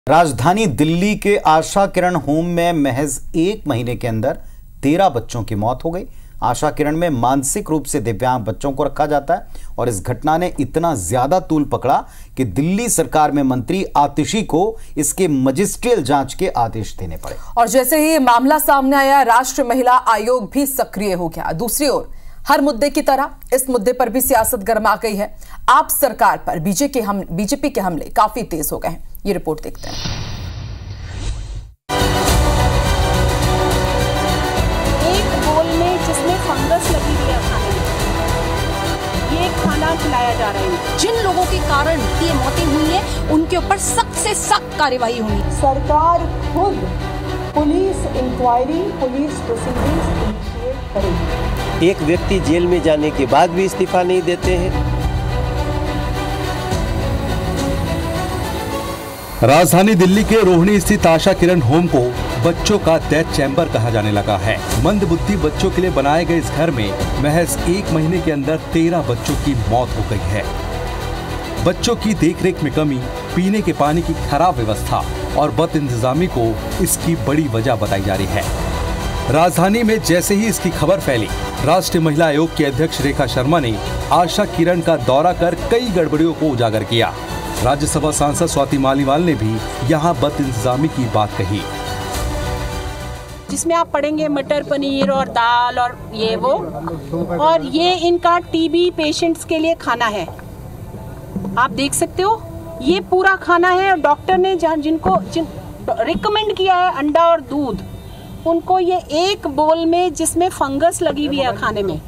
राजधानी दिल्ली के आशा किरण होम में महज 1 महीने के अंदर 13 बच्चों की मौत हो गई। आशा किरण में मानसिक रूप से दिव्यांग बच्चों को रखा जाता है और इस घटना ने इतना ज्यादा तूल पकड़ा कि दिल्ली सरकार में मंत्री आतिशी को इसके मजिस्ट्रियल जांच के आदेश देने पड़े। और जैसे ही मामला सामने आया, राष्ट्रीय महिला आयोग भी सक्रिय हो गया। दूसरी ओर हर मुद्दे की तरह इस मुद्दे पर भी सियासत गर्मा गई है। आप सरकार पर बीजेपी के हमले काफी तेज हो गए हैं। ये रिपोर्ट देखते हैं। एक बोल में जिसमें फंगस लगी हुई है खाने में, ये खाना खिलाया जा रहा है। जिन लोगों के कारण ये मौतें हुई हैं, उनके ऊपर सख्त से सख्त कार्यवाही होनी। सरकार खुद police inquiry, police proceedings initiate करेगी। एक व्यक्ति जेल में जाने के बाद भी इस्तीफा नहीं देते हैं। राजधानी दिल्ली के रोहिणी स्थित आशा किरण होम को बच्चों का डेथ चैम्बर कहा जाने लगा है। मंदबुद्धि बच्चों के लिए बनाए गए इस घर में महज 1 महीने के अंदर 13 बच्चों की मौत हो गई है। बच्चों की देखरेख में कमी, पीने के पानी की खराब व्यवस्था और बदइंतजामी को इसकी बड़ी वजह बताई जा रही है। राजधानी में जैसे ही इसकी खबर फैली, राष्ट्रीय महिला आयोग की अध्यक्ष रेखा शर्मा ने आशा किरण का दौरा कर कई गड़बड़ियों को उजागर किया। राज्यसभा सांसद स्वाति मालीवाल ने भी यहां बदइंतजामी की बात कही। जिसमें आप पढ़ेंगे मटर पनीर और दाल और ये वो, और ये इनका टीबी पेशेंट्स के लिए खाना है। आप देख सकते हो, ये पूरा खाना है। और डॉक्टर ने जिनको रिकमेंड किया है अंडा और दूध, उनको ये एक बोल में जिसमें फंगस लगी हुई है खाने में,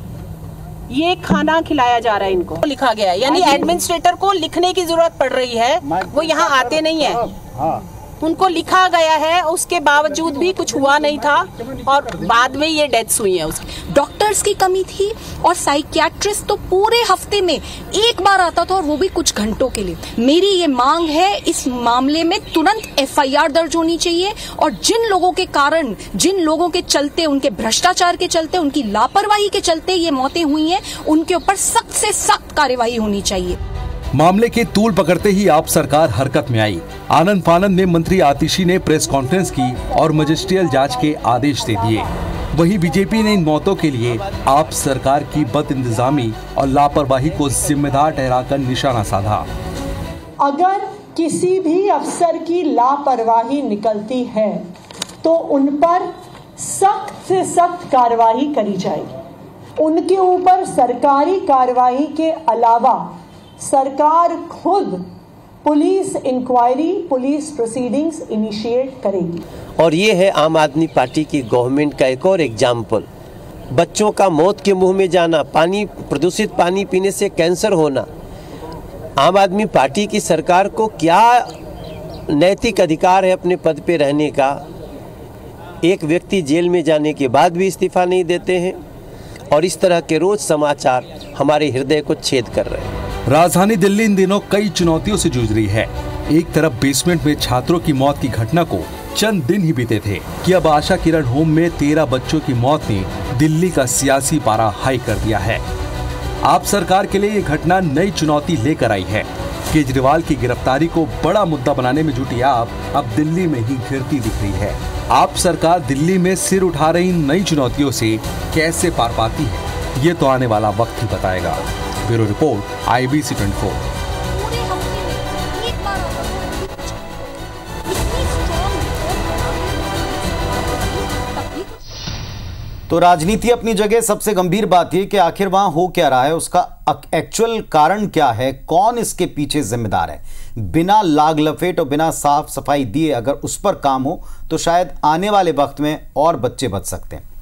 ये खाना खिलाया जा रहा है। इनको लिखा गया है, यानी एडमिनिस्ट्रेटर को लिखने की जरूरत पड़ रही है। वो यहाँ आते नहीं है, उनको लिखा गया है। उसके बावजूद भी कुछ हुआ नहीं था और बाद में ये डेथ्स हुई है। उसकी डॉक्टर्स की कमी थी और साइकियाट्रिस्ट तो पूरे हफ्ते में एक बार आता था, और वो भी कुछ घंटों के लिए। मेरी ये मांग है, इस मामले में तुरंत एफआईआर दर्ज होनी चाहिए और जिन लोगों के कारण, जिन लोगों के चलते, उनके भ्रष्टाचार के चलते, उनकी लापरवाही के चलते ये मौतें हुई हैं, उनके ऊपर सख्त से सख्त कार्यवाही होनी चाहिए। मामले के तूल पकड़ते ही आप सरकार हरकत में आई। आनंद फानंद में मंत्री आतिशी ने प्रेस कॉन्फ्रेंस की और मजिस्ट्रियल जांच के आदेश दे दिए। वहीं बीजेपी ने इन मौतों के लिए आप सरकार की बदइंतजामी और लापरवाही को जिम्मेदार ठहराकर निशाना साधा। अगर किसी भी अफसर की लापरवाही निकलती है तो उन पर सख्त से सख्त कार्रवाई करी जाएगी। उनके ऊपर सरकारी कार्रवाई के अलावा सरकार खुद police inquiry, police proceedings initiate करेगी। और ये है आम आदमी पार्टी की गवर्नमेंट का एक और एग्जाम्पल। बच्चों का मौत के मुंह में जाना, प्रदूषित पानी पीने से कैंसर होना। आम आदमी पार्टी की सरकार को क्या नैतिक अधिकार है अपने पद पे रहने का? एक व्यक्ति जेल में जाने के बाद भी इस्तीफा नहीं देते हैं और इस तरह के रोज समाचार हमारे हृदय को छेद कर रहे हैं। राजधानी दिल्ली इन दिनों कई चुनौतियों से जूझ रही है। एक तरफ बेसमेंट में छात्रों की मौत की घटना को चंद दिन ही बीते थे कि अब आशा किरण होम में 13 बच्चों की मौत ने दिल्ली का सियासी पारा हाई कर दिया है। आप सरकार के लिए ये घटना नई चुनौती लेकर आई है। केजरीवाल की गिरफ्तारी को बड़ा मुद्दा बनाने में जुटी आप अब दिल्ली में ही घिरती दिख रही है। आप सरकार दिल्ली में सिर उठा रही नई चुनौतियों से कैसे पार पाती है, ये तो आने वाला वक्त ही बताएगा। Bureau report, IBC 24। तो राजनीति अपनी जगह, सबसे गंभीर बात यह कि आखिर वहां हो क्या रहा है, उसका एक्चुअल कारण क्या है, कौन इसके पीछे जिम्मेदार है। बिना लाग लपेट और बिना साफ सफाई दिए अगर उस पर काम हो तो शायद आने वाले वक्त में और बच्चे बच सकते हैं।